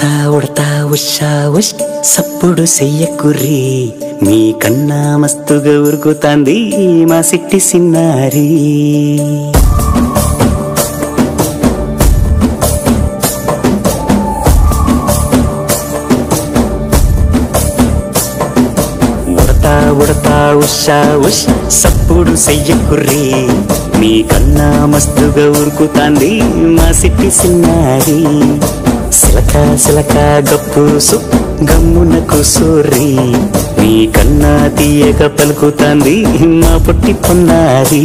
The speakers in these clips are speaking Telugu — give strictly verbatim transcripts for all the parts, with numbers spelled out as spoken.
ఉడతా ఉడతా ఉషా ఉష్ సప్పుడు చెయ్యకుర్రి మీ కన్నా మస్తుగా ఉరుకుతాంది మా సిట్టి సిన్నారి. ఉడతా ఉడతా ఉషా ఉష్ సప్పుడు చెయ్యకుర్రి మీ కన్నా మస్తుగా ఉరుకుతాంది మా సిట్టి సిన్నారి. సిలక సిలక గప్పుసు గమ్మున కూసోర్రి నీ కన్నా తీయక పలుకుతాంది మా పుట్టి పొన్నారి.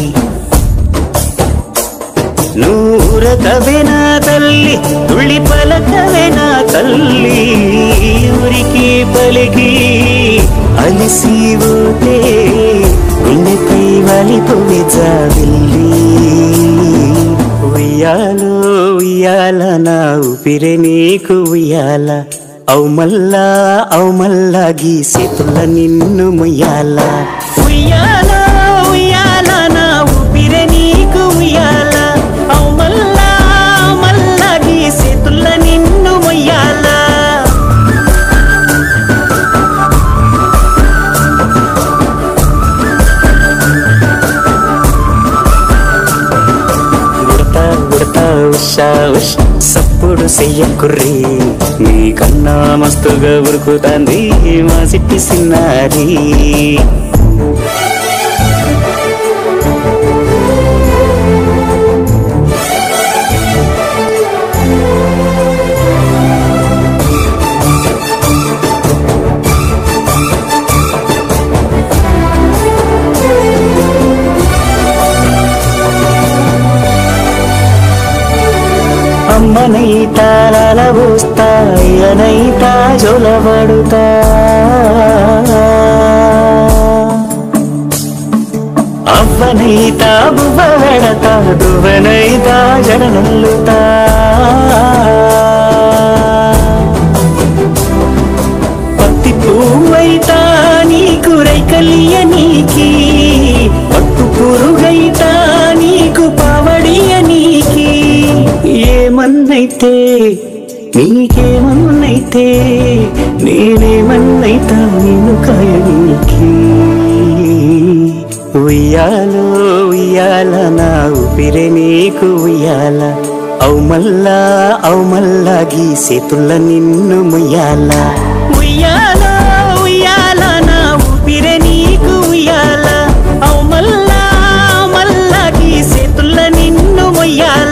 నూరకవేనా తల్లి తుళ్ళి పలకవేనా తల్లి ఊరికి పలికి అలిసిపోతే గుండెపై వాలిపోయి జావిల్లి. ఉయ్యాలో ఉయ్యాల నా ఊపిరే నీకు ఉయ్యాల అవు మల్లా అవు మల్లా గీసేతుల నిన్ను ముయ్యాల. ఉయ్యాల ఉయ్యాల నా ఊపిరే నీకు ఉయ్యాల అవు మల్లా మల్లా గీసేతుల నిన్ను ముయ్యాల. సప్పుడు చెయ్యకుర్రి మీ కన్నా మస్తుగా ఉరుకుతాంది మా సిట్టి సిన్నారి. అమ్మనైతా లలబోస్తా అయ్యనైతా జొలబడుతా అవ్వనైతా బువ్వ వెడతా దువ్వనైతా జడనల్లుతా. పత్తి పువ్వైతా నీకు రైకలియ నీకి పట్టు పురుగైతా నీకు పావడియ నీకి. ఏమన్నైతే నీకేమన్నైతే నేనేమన్నైతా నిన్ను కాయనీకి. ఉయ్యాలో ఉయ్యాల నా ఊపిరే నీకు ఉయ్యాల అవు మల్లా అవు మల్లా గీసేతుల నిన్ను ముయ్యాల. ఉయ్యాలో ఉయ్యాల నా ఊపిరే నీకు ఉయ్యాల అవు మల్లా మల్లా గీసేతుల నిన్ను ముయ్యాల.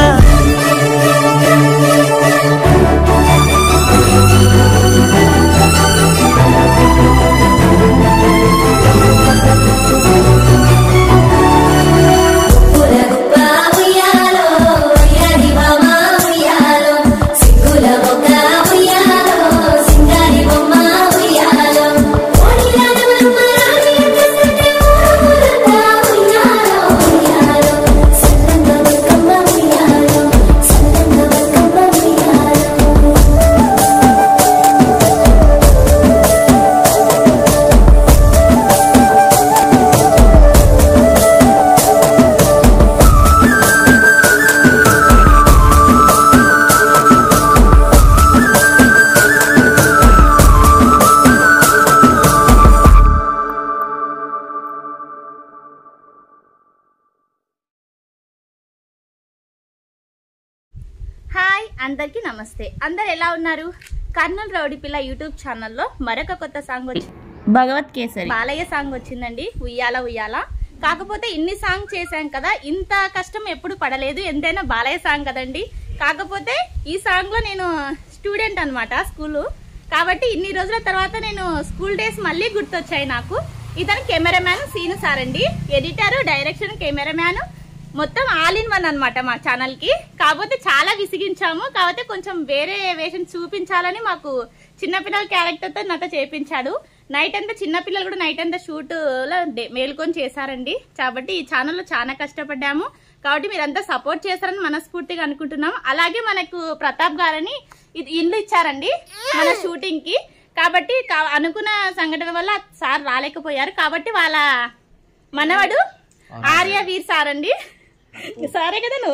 హాయ్ అందరికీ నమస్తే. అందరు ఎలా ఉన్నారు? కర్నూలు రౌడీ పిల్ల యూట్యూబ్ ఛానల్లో మరొక కొత్త సాంగ్ వచ్చి భగవత్ కేసరి బాలయ్య సాంగ్ వచ్చిందండి. ఉయ్యాల ఉయ్యాల. కాకపోతే ఇన్ని సాంగ్ చేశాం కదా, ఇంత కష్టం ఎప్పుడు పడలేదు. ఎంతైనా బాలయ్య సాంగ్ కదండి. కాకపోతే ఈ సాంగ్ లో నేను స్టూడెంట్ అనమాట స్కూలు కాబట్టి ఇన్ని రోజుల తర్వాత నేను స్కూల్ డేస్ మళ్ళీ గుర్తొచ్చాయి నాకు. ఇతను కెమెరామ్యాన్ సీను సార్ అండి. ఎడిటర్, డైరెక్షన్, కెమెరామ్యాన్ మొత్తం ఆల్ ఇన్ వన్ అనమాట మా ఛానల్ కి. కాకపోతే చాలా విసిగించాము. కాకపోతే కొంచెం వేరే వేషన్ చూపించాలని మాకు చిన్నపిల్లల క్యారెక్టర్ తో నాతో చేపించాడు. నైట్ అంతా చిన్నపిల్లలు కూడా నైట్ అంతా షూట్ లో మేల్కొని చేశారండి. కాబట్టి ఈ ఛానల్లో చాలా కష్టపడ్డాము. కాబట్టి మీరంతా సపోర్ట్ చేస్తారని మనస్ఫూర్తిగా అనుకుంటున్నాం. అలాగే మనకు ప్రతాప్ గారని ఇల్లు ఇచ్చారండి మన షూటింగ్ కి. కాబట్టి అనుకున్న సంఘటన వల్ల సార్ రాలేకపోయారు. కాబట్టి వాళ్ళ మనవడు ఆర్య వీర్ సార్ అండి. సారే కదా నువ్వు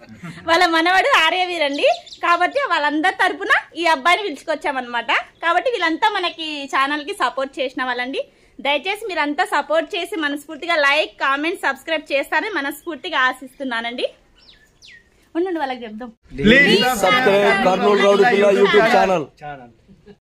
వాళ్ళ మనవడు ఆర్యవీర్ అండి. కాబట్టి వాళ్ళందరి తరపున ఈ అబ్బాయిని పిలుచుకొచ్చామన్నమాట. కాబట్టి వీళ్ళంతా మనకి ఛానల్ కి సపోర్ట్ చేసిన వాళ్ళండి. దయచేసి మీరంతా సపోర్ట్ చేసి మనస్ఫూర్తిగా లైక్ కామెంట్ సబ్స్క్రైబ్ చేస్తారని మనస్ఫూర్తిగా ఆశిస్తున్నానండి. ఉండండి వాళ్ళకి చెప్దాం. ప్లీజ్ సబ్స్క్రైబ్ కర్నూలు రౌడీ పిల్ల యూట్యూబ్ ఛానల్.